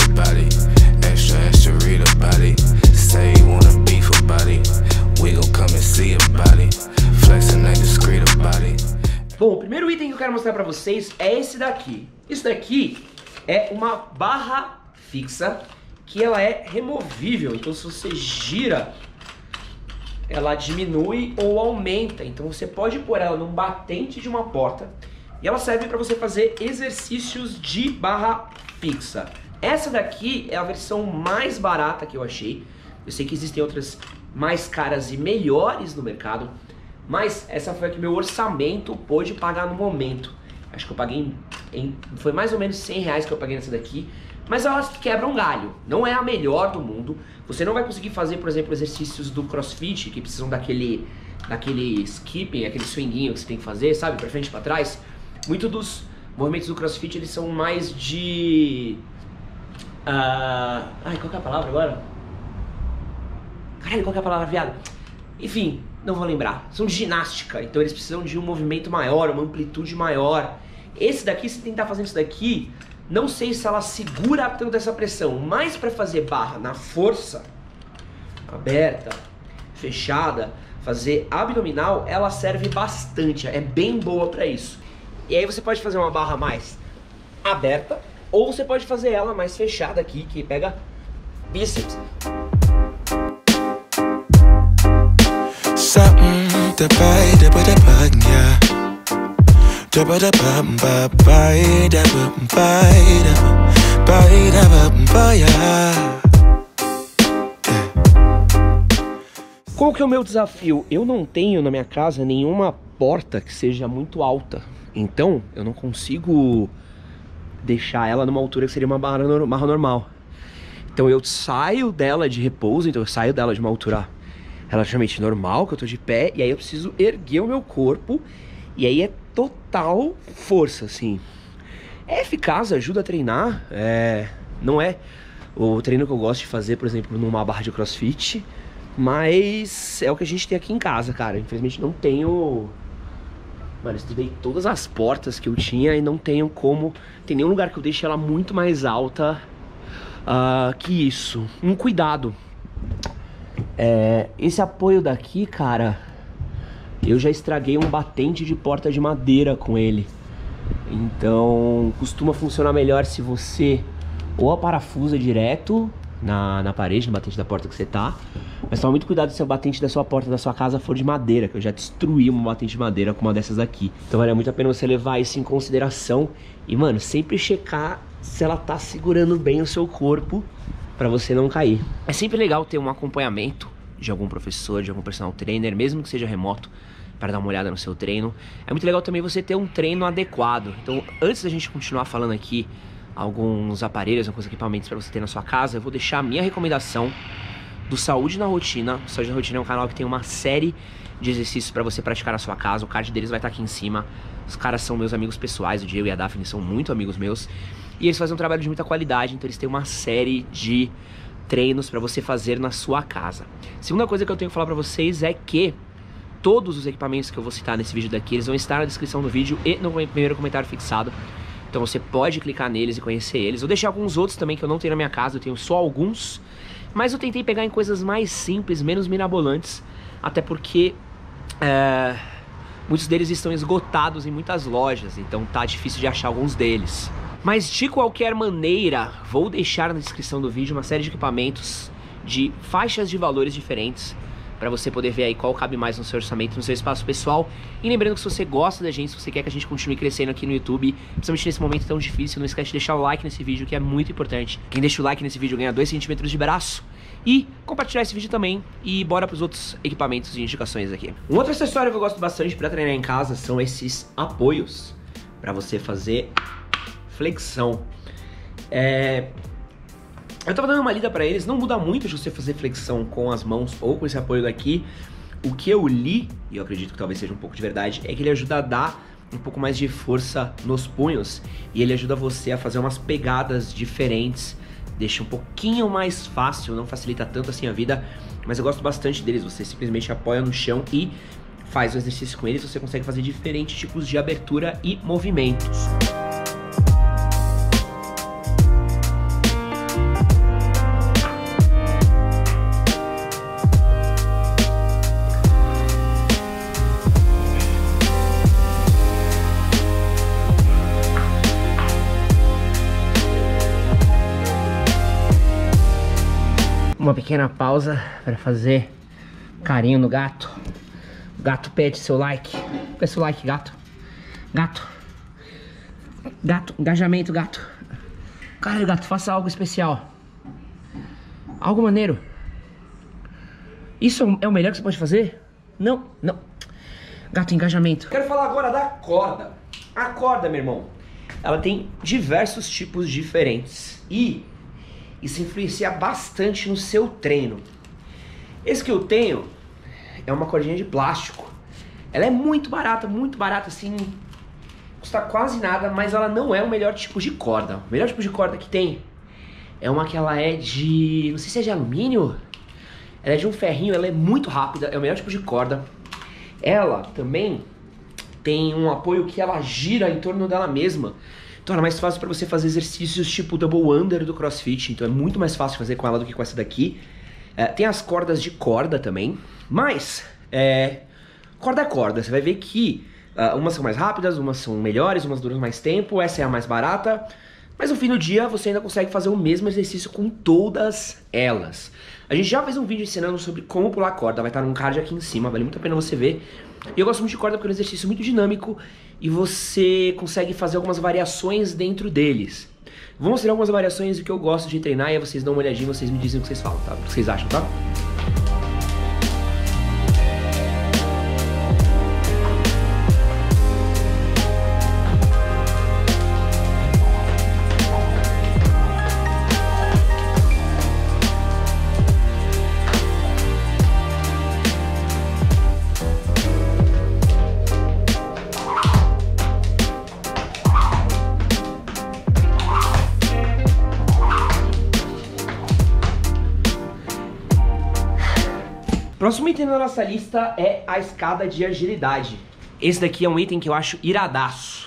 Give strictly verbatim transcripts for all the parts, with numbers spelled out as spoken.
about it. Extra, extra, read about it. Say you wanna beef about it. We gon' come and see about it. Flexing ain't discreet about it. Bom, o primeiro item que eu quero mostrar pra vocês é esse daqui. Isso daqui é uma barra fixa que ela é removível. Então se você gira, ela diminui ou aumenta. Então você pode pôr ela num batente de uma porta e ela serve para você fazer exercícios de barra fixa. Essa daqui é a versão mais barata que eu achei. Eu sei que existem outras mais caras e melhores no mercado, mas essa foi a que meu orçamento pôde pagar no momento. Acho que eu paguei em, em, foi mais ou menos cem reais que eu paguei nessa daqui. Mas elas quebram um galho, não é a melhor do mundo. Você não vai conseguir fazer, por exemplo, exercícios do CrossFit que precisam daquele, daquele skipping, aquele swinguinho que você tem que fazer, sabe, pra frente e pra trás. Muitos dos movimentos do CrossFit, eles são mais de... Uh... Ai, qual que é a palavra agora? Caralho, qual que é a palavra, viado? Enfim, não vou lembrar. São de ginástica, então eles precisam de um movimento maior, uma amplitude maior. Esse daqui, se tentar fazer isso daqui... Não sei se ela segura tanto essa pressão, mas para fazer barra na força, aberta, fechada, fazer abdominal, ela serve bastante, é bem boa para isso. E aí você pode fazer uma barra mais aberta, ou você pode fazer ela mais fechada aqui, que pega bíceps. Qual que é o meu desafio? Eu não tenho na minha casa nenhuma porta que seja muito alta, então eu não consigo deixar ela numa altura que seria uma barra normal. Então eu saio dela de repouso, então eu saio dela de uma altura relativamente normal, que eu tô de pé, e aí eu preciso erguer o meu corpo. E aí é total força, assim. É eficaz, ajuda a treinar. É... Não é o treino que eu gosto de fazer, por exemplo, numa barra de CrossFit. Mas é o que a gente tem aqui em casa, cara. Infelizmente não tenho... Mano, eu estudei todas as portas que eu tinha e não tenho como... Tem nenhum lugar que eu deixe ela muito mais alta uh, que isso. Um cuidado. É... Esse apoio daqui, cara... Eu já estraguei um batente de porta de madeira com ele. Então costuma funcionar melhor se você ou a parafusa direto na, na parede, no batente da porta que você tá. Mas toma muito cuidado se o batente da sua porta da sua casa for de madeira, que eu já destruí uma batente de madeira com uma dessas aqui. Então vale muito a pena você levar isso em consideração. E mano, sempre checar se ela tá segurando bem o seu corpo pra você não cair. É sempre legal ter um acompanhamento de algum professor, de algum personal trainer, mesmo que seja remoto, para dar uma olhada no seu treino. É muito legal também você ter um treino adequado. Então, antes da gente continuar falando aqui alguns aparelhos, alguns equipamentos para você ter na sua casa, eu vou deixar a minha recomendação do Saúde na Rotina. O Saúde na Rotina é um canal que tem uma série de exercícios para você praticar na sua casa. O card deles vai estar aqui em cima. Os caras são meus amigos pessoais, o Diego e a Daphne são muito amigos meus. E eles fazem um trabalho de muita qualidade, então eles têm uma série de treinos para você fazer na sua casa. Segunda coisa que eu tenho que falar para vocês é que todos os equipamentos que eu vou citar nesse vídeo daqui, eles vão estar na descrição do vídeo e no primeiro comentário fixado. Então você pode clicar neles e conhecer eles. Eu deixei alguns outros também que eu não tenho na minha casa, eu tenho só alguns. Mas eu tentei pegar em coisas mais simples, menos mirabolantes. Até porque é, muitos deles estão esgotados em muitas lojas, então tá difícil de achar alguns deles. Mas de qualquer maneira, vou deixar na descrição do vídeo uma série de equipamentos de faixas de valores diferentes para você poder ver aí qual cabe mais no seu orçamento, no seu espaço pessoal. E lembrando que se você gosta da gente, se você quer que a gente continue crescendo aqui no YouTube, principalmente nesse momento tão difícil, não esquece de deixar o like nesse vídeo, que é muito importante. Quem deixa o like nesse vídeo ganha dois centímetros de braço. E compartilhar esse vídeo também. E bora para os outros equipamentos e indicações aqui. Um outro acessório que eu gosto bastante para treinar em casa são esses apoios para você fazer flexão. É... Eu tava dando uma lida pra eles, não muda muito de você fazer flexão com as mãos ou com esse apoio daqui. O que eu li, e eu acredito que talvez seja um pouco de verdade, é que ele ajuda a dar um pouco mais de força nos punhos. E ele ajuda você a fazer umas pegadas diferentes, deixa um pouquinho mais fácil, não facilita tanto assim a vida. Mas eu gosto bastante deles, você simplesmente apoia no chão e faz o exercício com eles. Você consegue fazer diferentes tipos de abertura e movimentos. uma pequena pausa para fazer carinho no gato. O gato pede seu like. Pede seu like, gato. Gato. Gato, engajamento, gato. Caralho, gato, faça algo especial. Algo maneiro. Isso é o melhor que você pode fazer? Não, não. Gato, engajamento. Quero falar agora da corda. A corda, meu irmão, ela tem diversos tipos diferentes. E isso influencia bastante no seu treino. Esse que eu tenho é uma cordinha de plástico. Ela é muito barata, muito barata, assim, custa quase nada, mas ela não é o melhor tipo de corda. O melhor tipo de corda que tem é uma que ela é de, não sei se é de alumínio, ela é de um ferrinho, ela é muito rápida, é o melhor tipo de corda. Ela também tem um apoio que ela gira em torno dela mesma, torna mais fácil para você fazer exercícios tipo double under do CrossFit, então é muito mais fácil fazer com ela do que com essa daqui. É, tem as cordas de corda também, mas é, corda é corda, você vai ver que uh, umas são mais rápidas, umas são melhores, umas duram mais tempo, essa é a mais barata, mas no fim do dia você ainda consegue fazer o mesmo exercício com todas elas. A gente já fez um vídeo ensinando sobre como pular corda, vai estar num card aqui em cima, vale muito a pena você ver. E eu gosto muito de corda porque é um exercício muito dinâmico e você consegue fazer algumas variações dentro deles. Vou mostrar algumas variações do que eu gosto de treinar e aí vocês dão uma olhadinha e vocês me dizem o que vocês falam, tá? O que vocês acham, tá? Próximo item da nossa lista é a escada de agilidade. Esse daqui é um item que eu acho iradaço.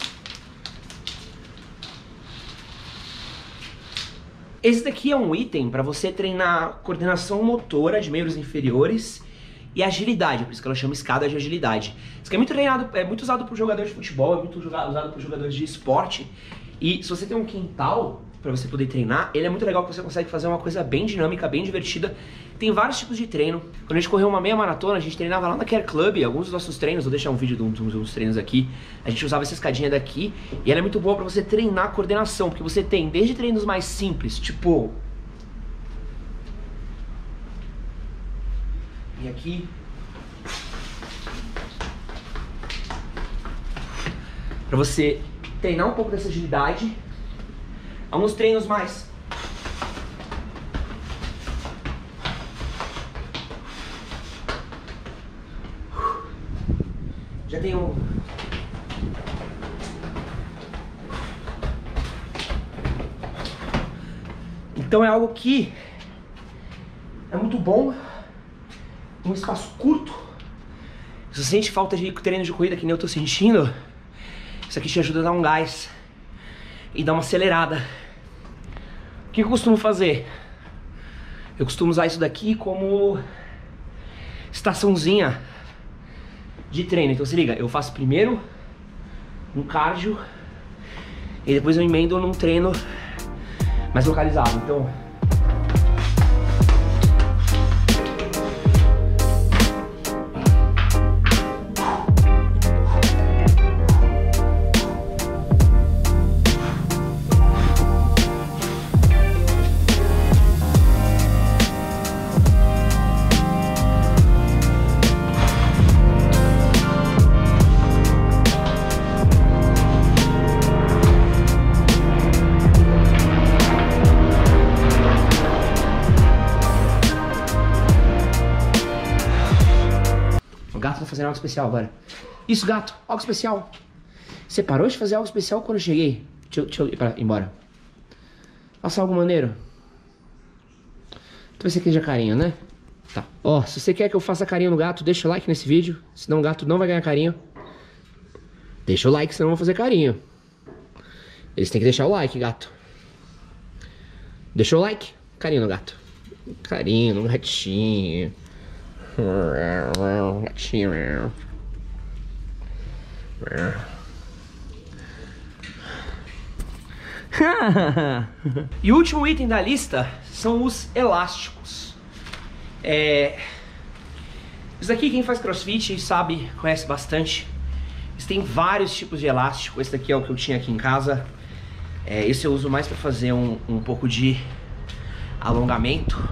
Esse daqui é um item para você treinar coordenação motora de membros inferiores e agilidade, por isso que ela chama escada de agilidade. Isso aqui é muito treinado, é muito usado por jogadores de futebol, é muito usado por jogadores de esporte. E se você tem um quintal para você poder treinar, ele é muito legal porque você consegue fazer uma coisa bem dinâmica, bem divertida. Tem vários tipos de treino. Quando a gente correu uma meia maratona, a gente treinava lá na Care Club, alguns dos nossos treinos, vou deixar um vídeo de uns, uns treinos aqui. A gente usava essa escadinha daqui e ela é muito boa para você treinar a coordenação, porque você tem desde treinos mais simples, tipo... E aqui... Para você treinar um pouco dessa agilidade. Alguns treinos mais. Já tem um... Então é algo que é muito bom em um espaço curto. Se você sente falta de treino de corrida que nem eu tô sentindo, isso aqui te ajuda a dar um gás e dar uma acelerada. O que eu costumo fazer? Eu costumo usar isso daqui como estaçãozinha de treino. Então se liga, eu faço primeiro um cardio e depois eu emendo num treino mais localizado. Então o gato tá fazendo algo especial agora. Isso, gato, algo especial. Você parou de fazer algo especial quando eu cheguei? Deixa eu, deixa eu ir pra, embora. Faça algo maneiro. Talvez você queja carinho, né? Tá. Ó, se você quer que eu faça carinho no gato, deixa o like nesse vídeo. Senão o gato não vai ganhar carinho. Deixa o like, senão eu vou fazer carinho. Eles têm que deixar o like, gato. Deixou o like? Carinho no gato. Carinho no gatinho. Gatinho. E o último item da lista são os elásticos. É... Isso daqui quem faz crossfit sabe, conhece bastante. Eles têm vários tipos de elástico. Esse daqui é o que eu tinha aqui em casa. É, esse eu uso mais para fazer um, um pouco de alongamento.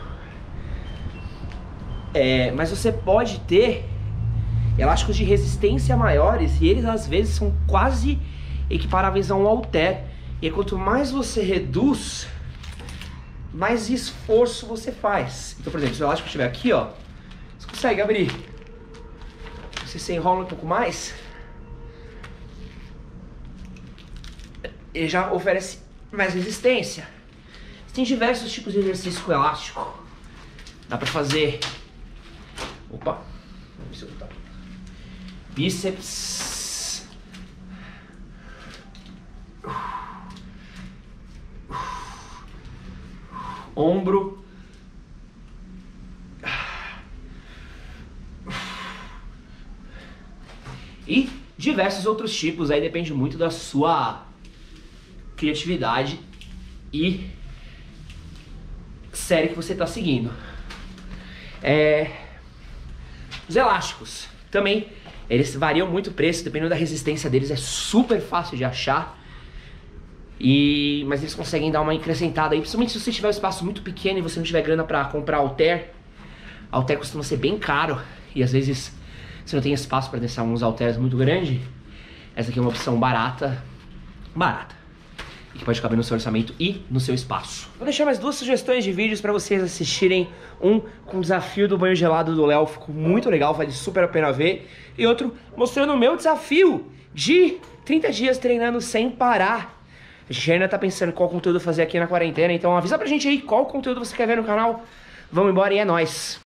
É, mas você pode ter elásticos de resistência maiores e eles às vezes são quase equiparáveis a um halter. E quanto mais você reduz, mais esforço você faz. Então, por exemplo, se o elástico estiver aqui, ó, você consegue abrir. Se você enrola um pouco mais, ele já oferece mais resistência. Tem diversos tipos de exercício com elástico. Dá pra fazer... Opa! Vamos ver se eu tá. Bíceps. Ombro. E diversos outros tipos, aí depende muito da sua criatividade e série que você está seguindo. É... Os elásticos também, eles variam muito o preço, dependendo da resistência deles, é super fácil de achar. E... Mas eles conseguem dar uma acrescentada aí, principalmente se você tiver um espaço muito pequeno e você não tiver grana para comprar halter. Halter costuma ser bem caro e às vezes você não tem espaço para deixar uns halteres muito grandes. Essa aqui é uma opção barata, barata, e que pode caber no seu orçamento e no seu espaço. Vou deixar mais duas sugestões de vídeos para vocês assistirem. Um com o desafio do banho gelado do Léo, ficou muito legal, vale super a pena ver. E outro mostrando o meu desafio de trinta dias treinando sem parar. A gente ainda tá pensando qual conteúdo fazer aqui na quarentena, então avisa pra gente aí qual conteúdo você quer ver no canal. Vamos embora e é nóis!